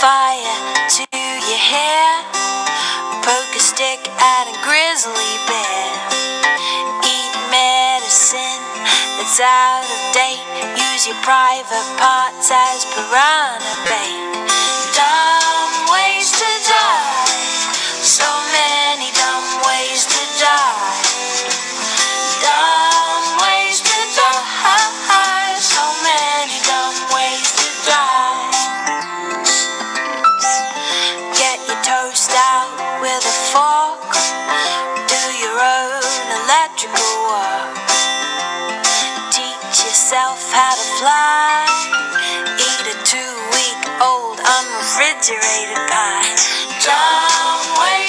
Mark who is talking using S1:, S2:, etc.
S1: fire to your hair, poke a stick at a grizzly bear, eat medicine that's out of date, use your private parts as piranha bait. Dumb ways to die, so many dumb ways to die. Dumb ways to die, so many dumb ways to die. Get your toast out with a fork, do your own electrical work, teach yourself how to fly, eat a 2-week-old unrefrigerated pie. Dumb ways